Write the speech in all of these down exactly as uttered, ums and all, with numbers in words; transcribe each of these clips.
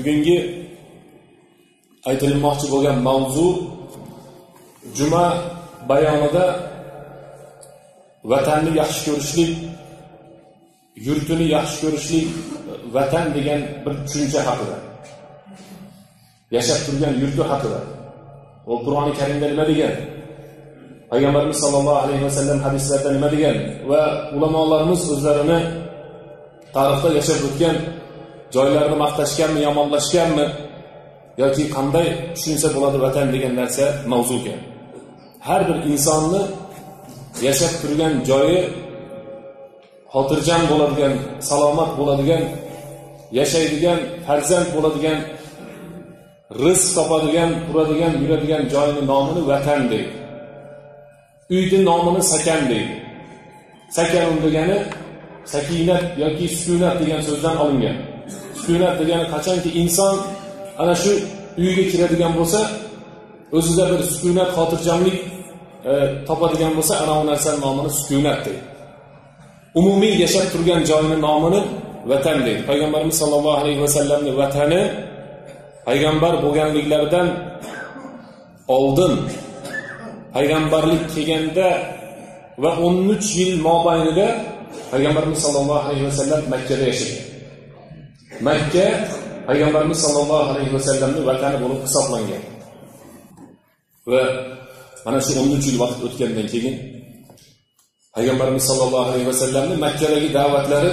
bugungi aytilmoqchi bo'lgan mavzu juma bayonida vatanni yaxshi ko'rishlik, yurtini yaxshi ko'rishlik, vatan degan bir tushuncha haqida, yashab turgan yurti haqida. O Qur'oni Karimda nima degan? Payg'ambarimiz sollallohu alayhi vasallam hadislarda nima degan? Va ulamolarimiz o'zlarini tarixda yashab o'tgan joylarni maqtashganmi, yomonlashganmi yoki qanday tushunsa bo'ladi vatan degan narsa mavzuga. Har bir insonni yashab turgan joyi xotirjam bo'ladigan, salomat bo'ladigan, yashaydigan, farzand bo'ladigan, rizq topadigan, turadigan, yuradigan joyini nomini vatan deydi. Uyning nomini sakan deydi. Sakan degani sakinat yoki sukunat degan so'zdan olingan. Sukunat degani qachonki inson ana shu uyga kiradigan bo'lsa, o'zida bir sukunat, xotirjamlik e, topadigan bo'lsa, ana u narsaning nomini sukunat deydi. Umumiy yashab turgan joyining nomini vatan deydi. Payg'ambarimiz sollallohu alayhi vasallamning vatani payg'ambar bo'lganliklaridan oldin payg'ambarlik kelganda va o'n uch yil mobaynida payg'ambarimiz sollallohu alayhi vasallam Makka da yashagan. Makka payg'ambarimiz sollallohu alayhi vasallamning vatani bo'lib hisoblangan. Va mana shu o'n uch yil vaqt o'tgandan keyin payg'ambarimiz sollallohu alayhi vasallamning Makkadagi da'vatlari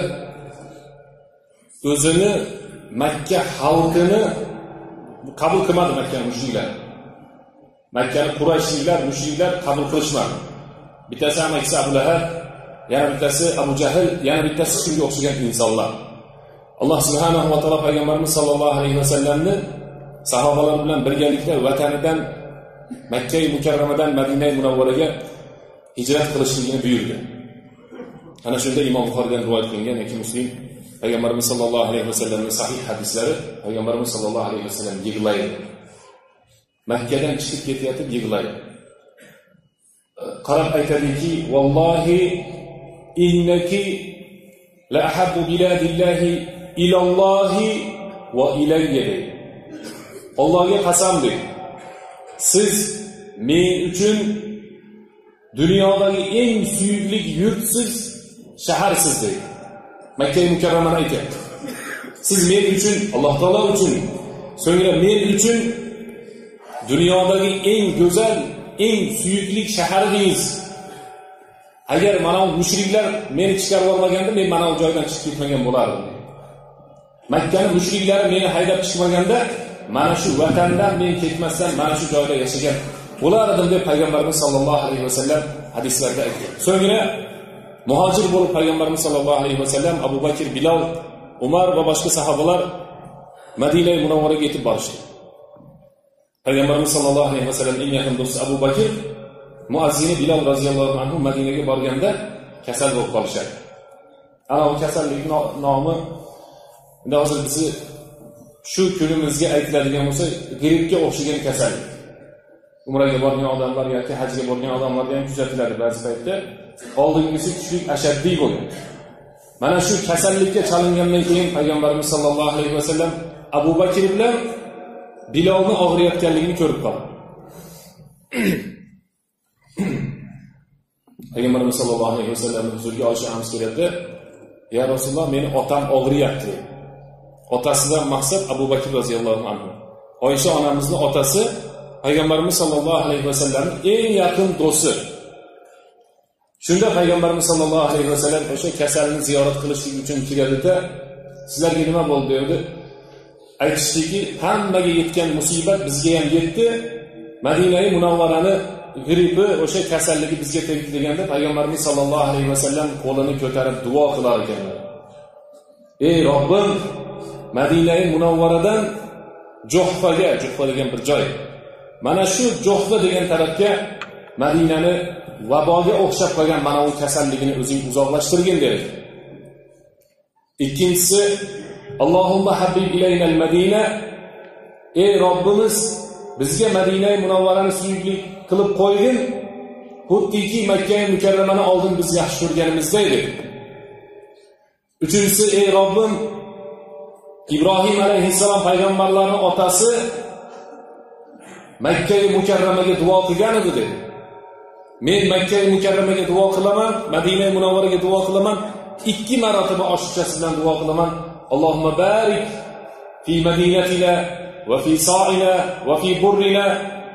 o'zini Makka xalqini qabul qilmadi. Makka mushriklar, Makkani Qurayshliklar, mushriklar qabul qilishmadi. Bittasi amakisi Abu Lahab, yana bittasi Abu Jahl, yana bittasi shunga o'xshagan insonlar. Alloh subhanahu va taolo payg'ambarimiz sollallohu alayhi vasallamni sahobalar bilan birgalikda vatanidan Makka mukarramadan Madina munavvaraga hijrat qilishligini buyurdi. Ana shunda Imom Buxoriydan rivoyat qilingan yoki Muslim payg'ambarimiz sollallohu alayhi vasallamning sahih hadislari, payg'ambarimiz sollallohu alayhi vasallam yig'laydi. Makkadan chiqib ketayotib yig'laydi. Qarab aytadiki, "Vallohi innaki la ahabbu biladillahi ilallohi va ilayya." Allohga qasam deydi. Siz men uchun dunyodagi eng suyukli yurtsiz, shaharsiz deydi. Makka mukarramani aytadi. Siz men uchun, Alloh taolo uchun, so'ngra men uchun dunyodagi eng go'zal, eng suyukli shahardingiz. Agar mana bu mushriklar meni chiqarib olmaganda, men mana bu joydan chiqib ketmagan bo'lardim. Makkaning mushriklari meni haydab chiqmaganda, mana shu vatandan men ketmasdan mana shu joyda yashagan bo'lardim deb payg'ambarimiz sollallohu alayhi vasallam hadislarda aytgan. So'ngra muhojir bo'lib payg'ambarimiz sollallohu alayhi vasallam Abu Bakr, Bilal, Umar va boshqa sahobalar Madina munavvaraga yetib borishdi. Payg'ambarimiz sollallohu alayhi vasallam eng yaqin do'sti Abu Bakr, muazzini Bilal roziyallohu anhu Madinaga borganda kasal bo'lib qolishadi. Ana bu kasallik nomi endi hozir bizni shu kunimizga aytiladigan bo'lsa, grippga o'xshagan kasallik. Umraga borgan odamlar yoki hajga borgan odamlarga ham kuzatiladi ba'zi paytda. Oldingisi kuchli ashaddiy bo'lgan. Mana shu kasallikka chalingandan keyin payg'ambarimiz sollallohu alayhi vasallam Abu Bakr bilan Bilalni og'riyotganligini ko'rib qoldi. Payg'ambarimiz sollallohu alayhi vasallam huzuriga Oysha onamiz keladi. "Ya Rasululloh, meni otam og'riyapti." Otasidan maqsad Abu Bakr roziyallohu anhu. Oysha onamizning otasi payg'ambarimiz sollallohu alayhi vasallamning eng yaqin do'sti. Shunda payg'ambarimiz sollallohu alayhi vasallam o'sha kasalni ziyorat qilishlik uchun kelganda, "Sizlarga nima bo'ldi?" dedi. Aytishdiki, "Hammaga yetgan musibat bizga ham yetdi. Madinai munavvarani grippi, o'sha kasalligi bizga tegdi" deganda payg'ambarimiz sollallohu alayhi vasallam qo'lini ko'tarib duo qilar ekanlar. "Ey Robbim, Madinai munavvaradan Juhfaga, Juhfa degan bir joy. Mana shu Juhfa degan tarafga Madinani vaboga o'xshab qolgan mana bu kasalligini o'zing uzoqlashtirgin" dedi. Ikkinchisi, "Allohumma habbib ilaynal Madina." Ey Robbimiz, bizga Madina munavvarani suyukli qilib qo'ygin, xuddiki Makka mukarramani oldin biz yaxshi ko'rganimizda edi. Uchinchisi, "Ey Robbim, İbrahim alayhissalom payg'ambarlarning otasi Makka-i Mukarramaga duo qilgan edi dedi. Men Makka-i Mukarramaga duo qilaman, Madina-i Munawvaraga duo qilaman, ikki marotaba oshiqchasi bilan duo qilaman. Allohumma barik fi madinatina va fi sa'ina va fi burrina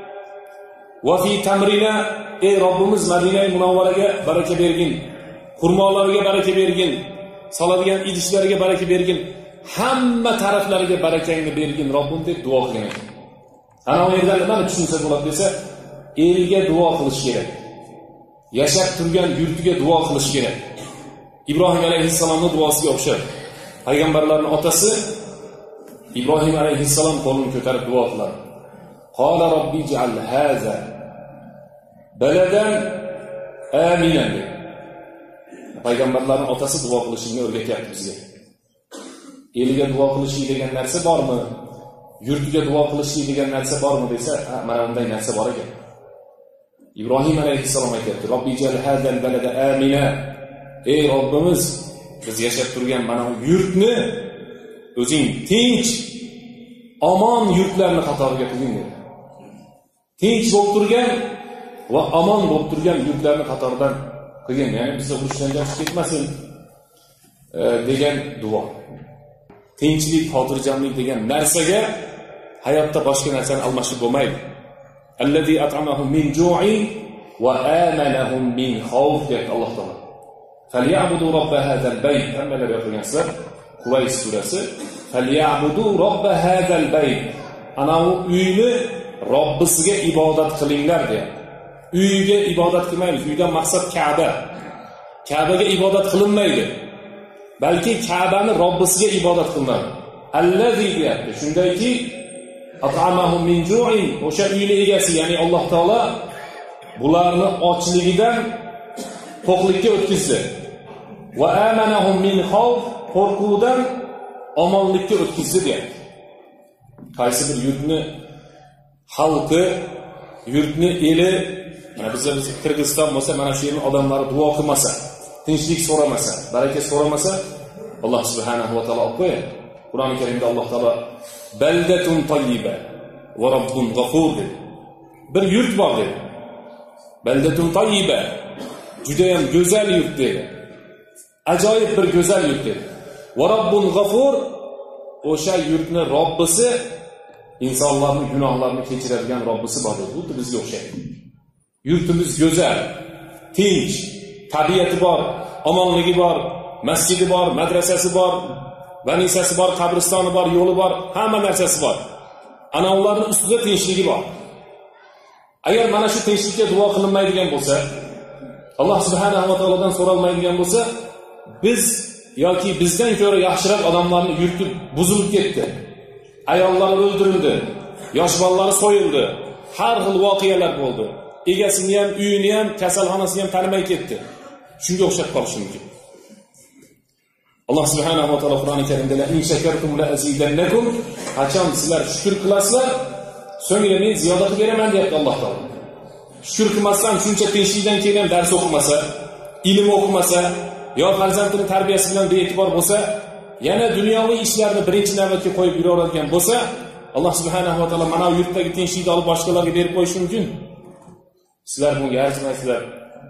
va fi tamrina. Ey Robbimiz, Madina-i Munawvaraga baraka bergin, xurmolariga baraka bergin, soladigan idishlarga baraka bergin, hamma taraflariga barakangni bergin Robbim deb duo qilgan ekan. Ana u yerdan nima tushunsa bo'ladi desa, elga duo qilish kerak. Yashab turgan yurtiga duo qilish kerak. Ibrohim alayhissalomning duosiga o'xshab. Payg'ambarlarning otasi İbrahim alayhissalom qo'lini ko'tarib duo qiladi. Qala robbi ij'al haza baladan aminan. Payg'ambarlarning otasi duo qilishini o'rgatyapti bizga. Eliga duo qilish degan narsa bormi? Yurtiga duo qilish degan narsa bormi desa, mana bunday narsa bor ekan. İbrahim alayhissalom aytadi: "Robbi ij'al hazal balada amina." Ey Robbimiz, biz yashab turgan mana bu yurtni o'zing tinch, omon yurtlarni qatoriga qilgin dedi. Tinch bo'lib turgan va omon bo'lib turgan yurtlarni qatoridan qilgin, ya'ni bizga urushdan chiqib ketmasin e, degan duo. Tinchlik, xotirjamlik degan narsaga hayotda boshqa narsani almashib bo'lmaydi. Allazi at'amahum min ju'in va amanahum min xawf deb Alloh taolo. Falyabudu robb hazal bayt. Hammalar o'qigansizlar. Qurays surasi. Falyabudu robb hazal bayt. Ana u uyni Robbisiga ibodat qilinglar deyapti. Uyga ibodat qilmaymiz. Uydan maqsad Ka'ba. Ka'baga ibodat qilinmaydi. Balki Ka'bani Robbisiga ibodat qilinadi. Allazi deyapti. Shundayki at'amahum min ju'in, o'sha uyni egasi, ya'ni Alloh taolo bularni ochligidan to'qlikka o'tkazdi. Va amanahum min xawf, qo'rquvdan omonlikka o'tkazdi deyapti. Qaysi bir yurtni xalqi, yurtni eli, mana bizlar Qirg'iziston bo'lsa, mana shu yerning odamlari duo qilmasa, tinchlik so'ramasa, baraka so'ramasa, Alloh subhanahu va taolo qo'yadi. Qur'oni Karimda Alloh taolo baldatun tayyiba va robbun g'afur dedi. Bir yurt bor dedi. Baldatun tayyiba, juda ham go'zal yurt dedi. Ajoyib bir go'zal yurt dedi. Va robbun g'afur, o'sha yurtni Robbisi insonlarning gunohlarini kechiradigan Robbisi bor dedi. Bu bizga o'xshaydi. Yurtimiz go'zal, tinch, tabiati bor, omonligi bor, masjidi bor, madrasasi bor, vanisasi bor, qabristoni bor, yo'li bor, hamma narsasi bor. Ana ularning ustida tinchligi bor. Agar mana shu tinchlikka duo qilinmaydigan bo'lsa, Alloh subhanahu va taolodan so'ralmaydigan bo'lsa, biz yoki bizdan ko'ra yaxshiroq odamlarning yurti buzilib ketdi. Ayollar o'ldirildi, yosh bolalar so'yildi, har xil voqealar bo'ldi. Egasini ham, uyini ham, kasalxonasini ham tanimay ketdi. Shunga o'xshab qolishi mumkin. Alloh subhanahu va taolo Qur'oni Karimda la in shakartum la azidannakum, qachon sizlar shukr qilasizlar, so'ngra men ziyoda qilib beraman deyapti Alloh taolo. Shukr qilmasdan, shuncha tinchlikdan keyin ham dars o'qimasa, ilm o'qimasa, yo farzandining tarbiyasi bilan bee'tibor bo'lsa, yana dunyoviy ishlarni birinchi navbatga qo'yib yuraveradigan bo'lsa, Alloh subhanahu va taolo mana bu yurtdagi tinchlikni olib boshqalarga berib qo'yishi mumkin. Sizlar bunga arzimaysizlar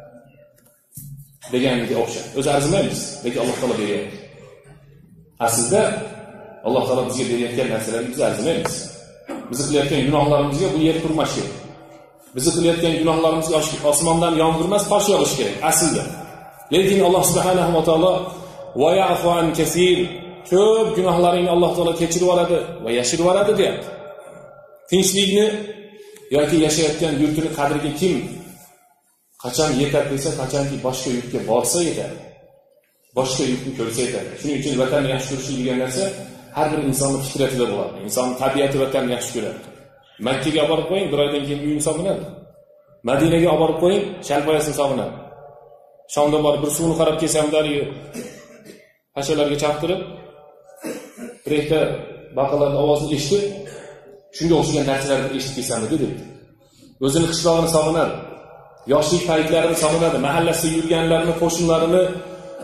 deganiga o'xshab. O'zi arzimaymiz, lekin Alloh taolo beryapti. Aslida Alloh taolo bizga berayotgan narsalarni biz arzimaymiz. Biz qilayotgan gunohlarimizga bu yer turmash kerak. Biz qilayotgan gunohlarimizga osmondan yomg'ir emas, tosh yog'ish kerak aslida. Lekin Alloh subhanahu va taolo va ya'fu an kaseer, ko'p gunohlaringni Alloh taolo kechirib yuboradi va yashirib yuboradi deyapti. Tinchlikni yoki yashayotgan yurtini qadriga kim qachon yetadi desa, qachonki boshqa yurtga borsa yetadi. Boshqa yurtni ko'rsa yetadi. Shuning uchun vatanni yaxshi ko'rish degan narsa har bir insonning fitratida bo'ladi. Insonning tabiati vatanni yaxshi ko'radi. Makkaga olib borib qo'ying, bir oydan keyin uyini sog'inadi. Madinaga olib borib qo'ying, shalpoyasini sog'inadi. Shomda bor bir suvni qarab kelsamdagi hashalarga chaqtirib, birikda baqalarning ovozini eshitib, shunga o'xshagan narsalarni eshitib kelsamdi dedi. O'zini qishlog'ini sog'inadi. Yoshlik paytlarini sog'inadi, mahallasida yurganlarini, qo'shnilarini,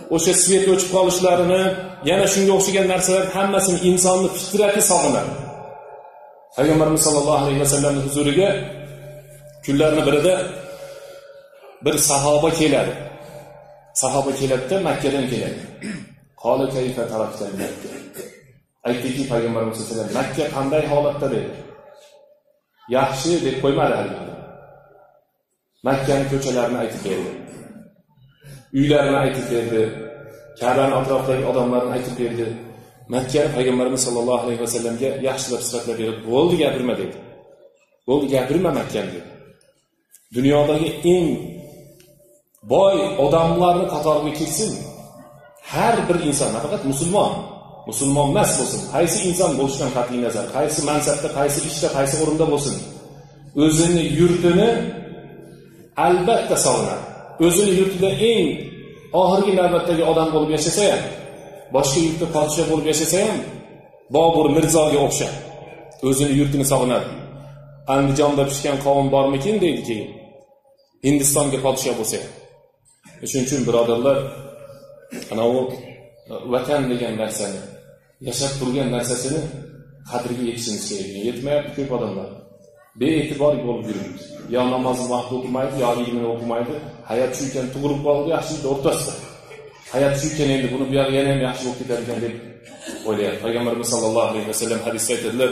o'sha svet o'chib qolishlarini, yana shunga o'xshagan narsalar hammasini insonning fitrati sog'inadi. Payg'ambarimiz sollallohu alayhi vasallamning huzuriga kunlarning birida bir sahoba keladi. Sahoba keladi, Makkadan keladi. Qala kayfa tarakta Makka. Aytdiki Payg'ambarimiz sollallohu alayhi vasallam, Makka qanday holatda dedi. Yaxshi deb qo'ymadi albatta. Makkaning ko'chalarini aytib berdi. Uylarini aytib berdi. Ka'baning atrofidagi odamlarni aytib berdi. Makka Payg'ambarimiz sollallohu alayhi vasallamga yaxshilab sifatlab berib, "Bo'ldi, gapirma" dedi. "Bo'ldi, gapirma Makkani" dedi. Dunyodagi eng boy odamlarni qatoriga kirsin. Har bir inson, faqat musulmon, musulmon emas bo'lsin, qaysi inson bo'lishidan qat'iy nazar, qaysi mansabda, qaysi ishda, qaysi o'rinda bo'lsin, o'zini yurtini albatta sog'inadi. O'zini yurtida eng oxirgi navbatdagi odam bo'lib yashasa ham, boshqa yurtda podshoh bo'lib yashasa ham, Bobur Mirzoga o'xshab o'zini yurtini sog'inadi. Andijonda pishgan qovun bormikin deydi keyin. Hindistonga podshoh bo'lsa. Shuning uchun birodarlar, ana u vatan degan narsani, yashab turgan narsasini qadriga yetishimiz kerak. Yetmayapti ko'p odamlar. Bee'tibor bo'lib yuribdi. Yo namozni vaqtida o'qimaydi, yo ilmini o'qimaydi. Hayot shu ekan, tug'ilib qoldi, yaxshilikda o'rtasida. Hayot shu ekan, endi buni bu yoq yana ham yaxshi bo'lib ketar ekan deb o'ylayapti. Payg'ambarimiz sollallohu alayhi vasallam hadisda aytadilar: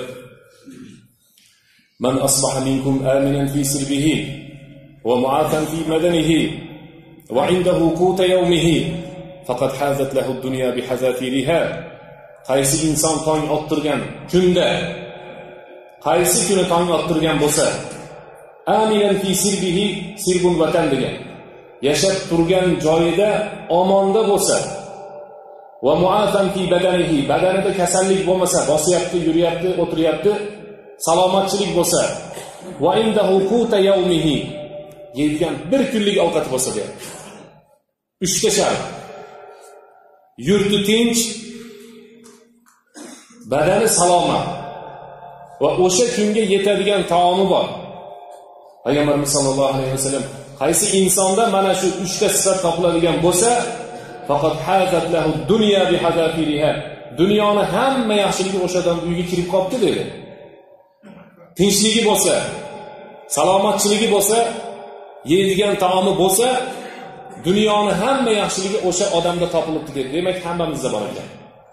"Man asbaha minkum aminan fi sirbihi wa mu'afan fi madanihi wa 'indahu quta yawmihi faqad hazat lahu ad-dunya bihazafiriha." Qaysi inson tong ottirgan kunda, qaysi kuni tong ottirgan bo'lsa, aminan fi sirbihi, sirbun vatan degan, yashab turgan joyida omonda bo'lsa, va mu'afan fi badanihi, badanida kasallik bo'lmasa, bosyapti, yuryapti, o'tiryapti, salomatchilik bo'lsa, va indahu quta yawmihi, yeydigan bir kunlik ovqat bo'lsa deyapti. Uchta shart: yurti tinch, badani salomat va o'sha kunga yetadigan taomi bor. Payg'ambarimiz sollallohu alayhi vasallam qaysi insonda mana shu uchta sifat topiladigan bo'lsa, faqat hazat lahu dunya bihadafiriha, dunyoni hamma yaxshiligi o'sha odam uyga kirib qolibdi dedi. Tinchligi bo'lsa, salomatchiligi bo'lsa, yeydigan taomi bo'lsa, dunyoni hamma yaxshiligi o'sha odamda topilibdi dedi. Demak, hammamizda bor ekan.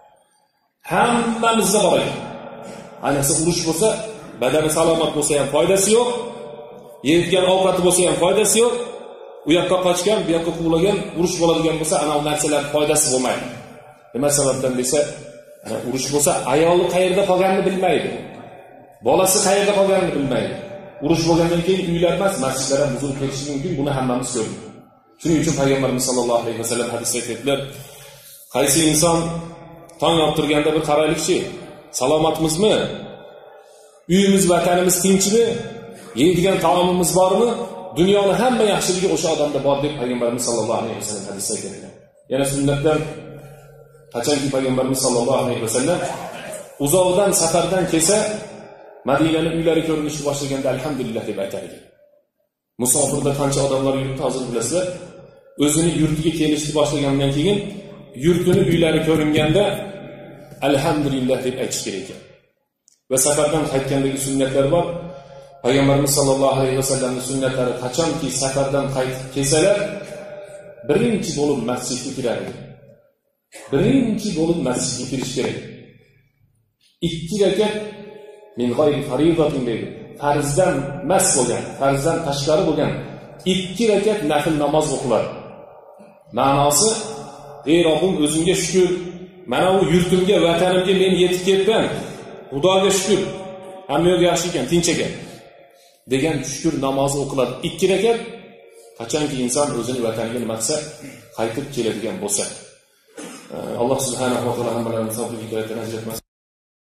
Hammamizda bor ekan. Ayniqsa urush bo'lsa, badani salomat bo'lsa ham foydasi yo'q. Yeydigan ovqati bo'lsa ham foydasi yo'q. U yoqqa qochgan, bu yoqqa quvlagan, urush bo'ladigan bo'lsa, ana u narsalar foydasi bo'lmaydi. Nima sababdan desa, ana urush bo'lsa, ayoli qayerda qolganini bilmaydi. Bolasi qayerda qolganini bilmaydi. Urush bo'lgandan keyin uylar emas, masjidlar ham buzilib ketishi mumkin. Buni hammamiz ko'rdik. Shuning uchun Payg'ambarimiz sollallohu alayhi vasallam hadisda aytadilar: qaysi inson tong ottirganda bir qaraylikchi, salomatmizmi? Uyimiz, vatanimiz tinchmi? Yeydigan taomimiz bormi? Dunyoni hamma yaxshiligi o'sha odamda bor deb Payg'ambarimiz sollallohu alayhi vasallam hadisda aytadilar. Yana sunnatdan qachonki Payg'ambarimiz sollallohu alayhi vasallam uzoqdan safardan kelsa, Madinaning uylari ko'rinishni boshlaganda alhamdulillah deb aytar edi. Musofirda qancha odamlar yuribdi hozir bilasizlar. O'zini yurtiga kelishni boshlagandan keyin yurtini uylari ko'ringanda alhamdulillah deb aytish kerak ekan. Va safardan qaytgandagi sunnatlar bor. Payg'ambarimiz sollallohu alayhi vasallamning sunnatlari qachonki safardan qaytib kelsalar, birinchi bo'lib masjidga kiradi. Birinchi bo'lib masjidga kirish kerak. Ikki rakat min g'ayri faridatin deydi. Farzdan mas bo'lgan, farzdan tashqari bo'lgan ikki rakat nafil namoz o'qiladi. Ma'nosi: ey Robbim, o'zingga shukr, mana bu yurtimga, vatanimga men yetib keldim. Xudoga shukr. Hamma yo'q yaxshi ekan, tinch ekan degan shukr namozi o'qiladi. ikki rakat qachonki inson o'zini vataniga nima qilsa, qaytib keladigan bo'lsa. Alloh subhanahu va taolo hammalarni sog'lik bilan ajratmasin.